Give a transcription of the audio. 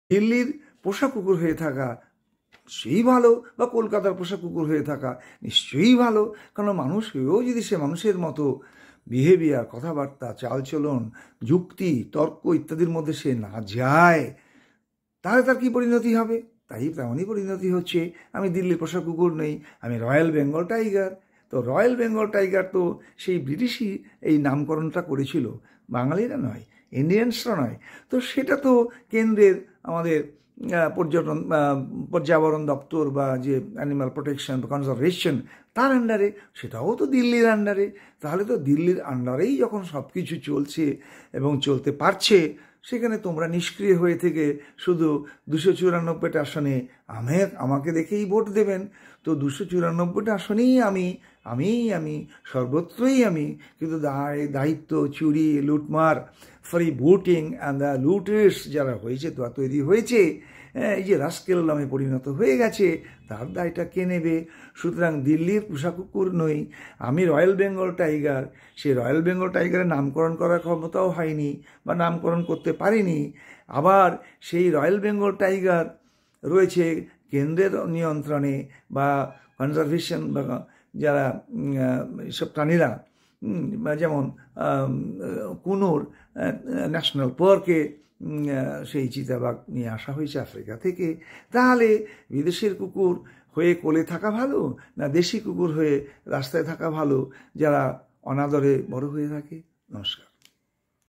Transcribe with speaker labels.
Speaker 1: দিল্লির পোষা কুকুর হয়ে থাকা সেই ভালো, বা কলকাতার পোষা কুকুর হয়ে থাকা নিশ্চয়ই ভালো। কারণ মানুষ হয়েও যদি সে মানুষের মতো বিহেভিয়ার, কথাবার্তা, চালচলন, যুক্তি, তর্ক ইত্যাদির মধ্যে সে না যায়, তাহলে তার কী পরিণতি হবে? তাই তেমনই পরিণতি হচ্ছে। আমি দিল্লির পোষা কুকুর নই, আমি রয়্যাল বেঙ্গল টাইগার। তো রয়্যাল বেঙ্গল টাইগার তো সেই ব্রিটিশই এই নামকরণটা করেছিল, বাঙালিরা নয়, ইন্ডিয়ানসরা নয়। তো সেটা তো কেন্দ্রের আমাদের পর্যাবরণ দপ্তর বা যে অ্যানিম্যাল প্রোটেকশন বা কনজারভেশন, তার আন্ডারে, সেটাও তো দিল্লির আন্ডারে। তাহলে তো দিল্লির আন্ডারেই যখন সব কিছু চলছে এবং চলতে পারছে, সেখানে তোমরা নিষ্ক্রিয় হয়ে থেকে শুধু 294টা আসনে আমাকে দেখেই ভোট দেবেন। তো 294টা আসনেই আমি সর্বত্রই আমি, কিন্তু দায়িত্ব, চুরি, লুটমার, free voting and the looters যারা হয়েছে, তো তৈরি হয়েছে, এই যে রাস্কেল নামে পরিণত হয়ে গেছে, তার দায়টা কে নেবে? সুতরাং দিল্লির পোষা কুকুর নই, আমি রয়্যাল বেঙ্গল টাইগার। সেই রয়্যাল বেঙ্গল টাইগারের নামকরণ করার ক্ষমতাও হয়নি বা নামকরণ করতে পারিনি। আবার সেই রয়্যাল বেঙ্গল টাইগার রয়েছে কেন্দ্রের নিয়ন্ত্রণে, বা কনজারভেশন বা যারা এসব প্রাণীরা, যেমন কুনুর ন্যাশনাল পার্কে সেই চিতাবাঘ নিয়ে আসা হয়েছে আফ্রিকা থেকে। তাহলে বিদেশের কুকুর হয়ে কোলে থাকা ভালো, না দেশি কুকুর হয়ে রাস্তায় থাকা ভালো, যারা অনাদরে বড় হয়ে থাকে? নমস্কার।